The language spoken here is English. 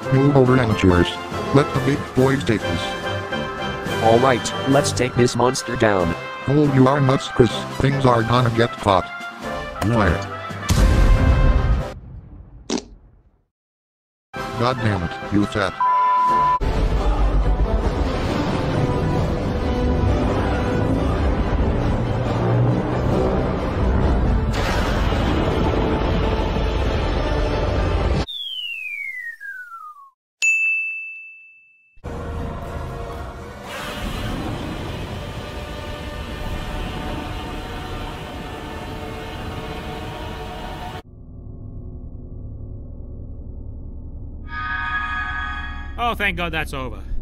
Move over, amateurs. Let the big boys take this. Alright, let's take this monster down. Hold your nuts, Chris. Things are gonna get hot. Fire. God damn it, you fat. Oh, thank God that's over.